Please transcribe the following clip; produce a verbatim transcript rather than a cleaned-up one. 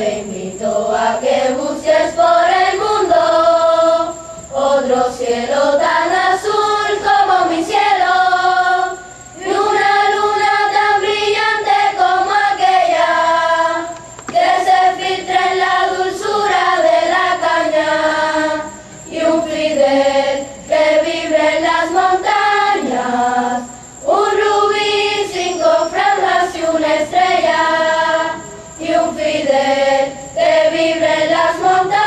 te invito a que busques por el mundo otro cielo tan azul como mi cielo, y una luna tan brillante como aquella que se filtra en la dulzura de la caña, y un Fidel que vibre en las montañas, un rubí, cinco franjas y una estrella, y un Fidel que vibre en las montañas.